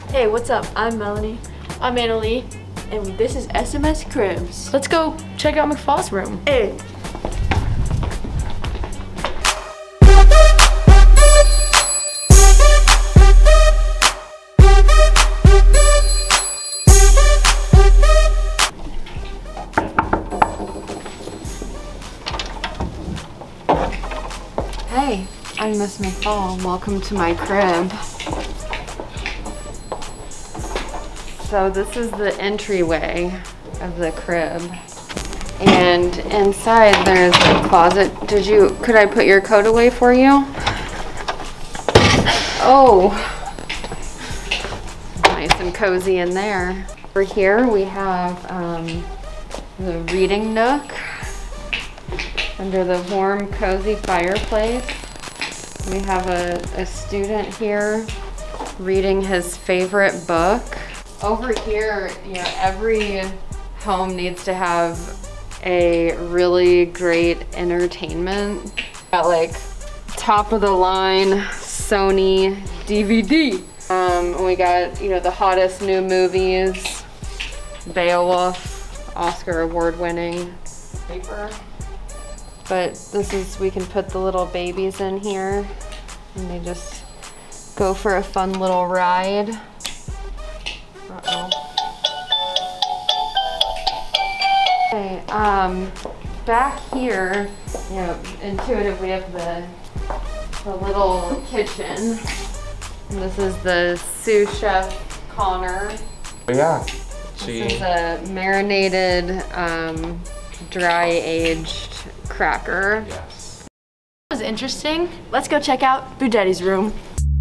Hey, what's up? I'm Melanie. I'm Annalie. And this is SMS Cribs. Let's go check out McFall's room. Hey. Hey, I'm Miss McFall. Welcome to my crib. So this is the entryway of the crib. And inside there's a closet. Could I put your coat away for you? Oh, nice and cozy in there. Over here we have the reading nook. Under the warm, cozy fireplace, we have a student here reading his favorite book. Over here, you know, every home needs to have a really great entertainment. Got like top of the line Sony DVD. We got, you know, the hottest new movies, Beowulf, Oscar award winning paper. But this is, we can put the little babies in here and they just go for a fun little ride. Uh-oh. Okay, back here, you know, intuitive, we have the little kitchen. And this is the sous chef Connor. Yeah. This is a marinated, dry aged cracker. Yes. That was interesting. Let's go check out Budetti's room.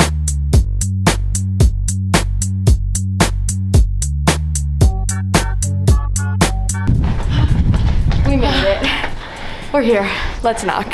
We made it. We're here. Let's knock.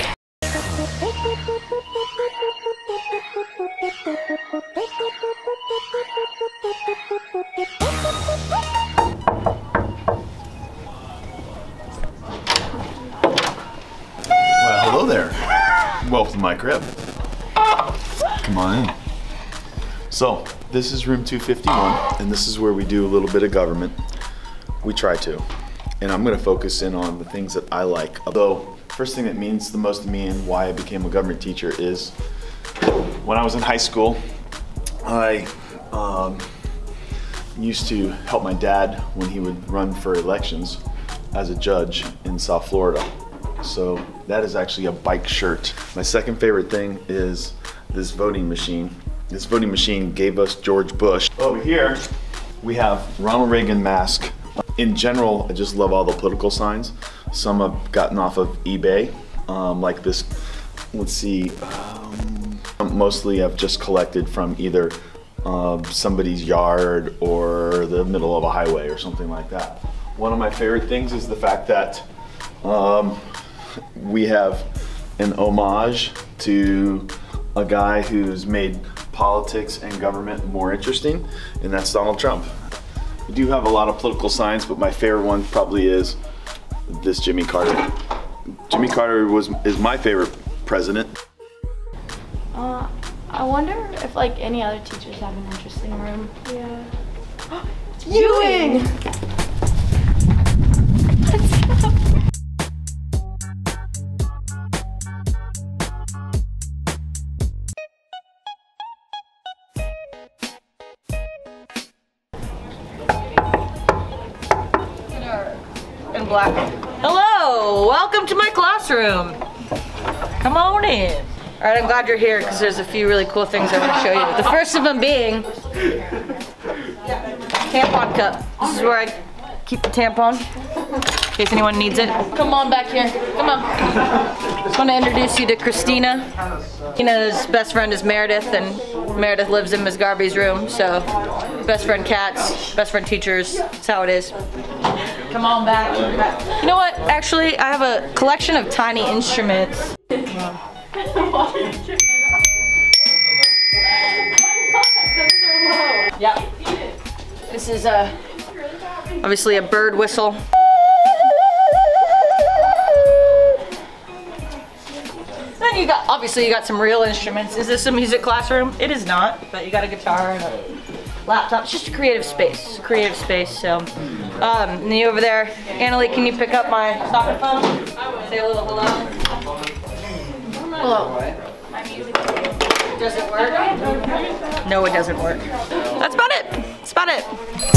Well, hello there. Welcome to my crib. Come on in. So, this is room 251, and this is where we do a little bit of government. We try to. And I'm gonna focus in on the things that I like. Although, first thing that means the most to me and why I became a government teacher is when I was in high school, I used to help my dad when he would run for elections as a judge in South Florida. So that is actually a bike shirt. My second favorite thing is this voting machine. This voting machine gave us George Bush. Over here, we have Ronald Reagan mask. In general, I just love all the political signs. Some I've gotten off of eBay, like this, let's see, mostly I've just collected from either somebody's yard or the middle of a highway or something like that. One of my favorite things is the fact that we have an homage to a guy who's made politics and government more interesting, and that's Donald Trump. We do have a lot of political signs, but my favorite one probably is this Jimmy Carter. Jimmy Carter is my favorite president. I wonder if like any other teachers have an interesting room. Yeah. Ewing! Let's go. In black. Hello, welcome to my classroom. Come on in. All right, I'm glad you're here because there's a few really cool things I want to show you. The first of them being tampon cup. This is where I keep the tampon in case anyone needs it. Come on back here. Come on. Just want to introduce you to Christina. Christina's best friend is Meredith, and Meredith lives in Ms. Garvey's room. So, best friend cats, best friend teachers. That's how it is. Come on back. You know what? Actually, I have a collection of tiny instruments. Yep. This is obviously a bird whistle. Then you got, obviously you got some real instruments. Is this a music classroom? It is not, but you got a guitar and laptop. It's just a creative space. So, and then over there, Annalie, can you pick up my soccer phone? Say a little hello. Hello. Does it work? No, it doesn't work. That's about it.